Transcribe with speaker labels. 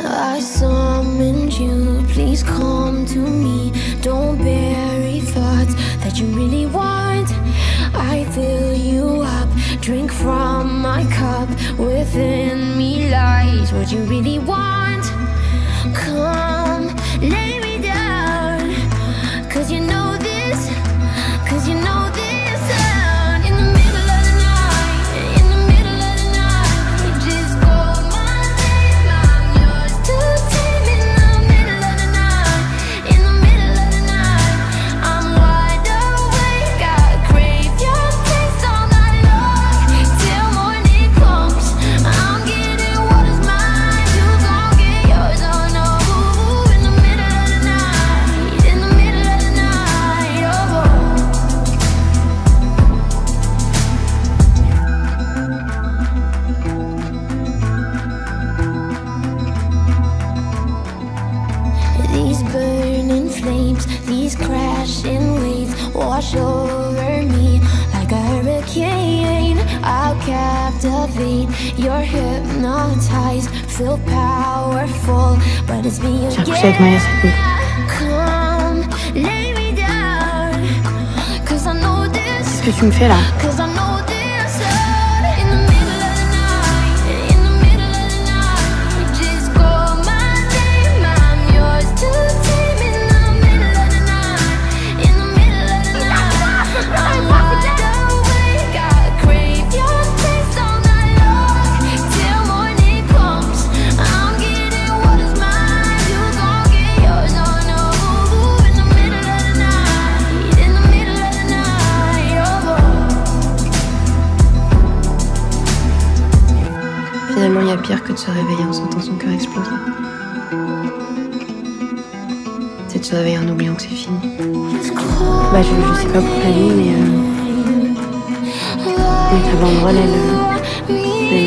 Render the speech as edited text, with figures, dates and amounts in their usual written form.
Speaker 1: I summoned you, please come to me. Don't bury thoughts that you really want. I fill you up, drink from my cup. Within me lies what you really want. Come, lay me down, 'cause you know this, 'cause you know this. In the middle of the night, in the middle of the night, just call my name, I'm yours to tame. In the middle of the night, in the middle of the night, I'm wide awake, I crave your taste all night long, till morning comes. I'm getting what is mine, you gon' get yours, oh no. In the middle of the night, in the middle of the night, oh. These burning flames, these crashing waves wash over me like a hurricane. I'll captivate, you're hypnotized, feel powerful, but it's me
Speaker 2: J'ai accouché avec Maya cette nuit.
Speaker 1: Come, lay me down, 'cause I know this,
Speaker 2: Qu'est-ce que tu me fais là?
Speaker 1: 'cause I know this. In the middle of the night, in the middle of the night, just call my name, I'm yours to tame. In the middle of the night, in the middle of the night, I'm wide awake, I crave your taste all night long, till morning comes. I'm getting what is mine, you gon' get yours, oh no. In the middle of the night, in the middle of the night, oh.
Speaker 2: Finalement, il y a pire que de se réveiller en sentant son cœur exploser. C'est de se réveiller en oubliant que c'est fini. Bah, je sais pas pour ta nuit, mais t'as le relais le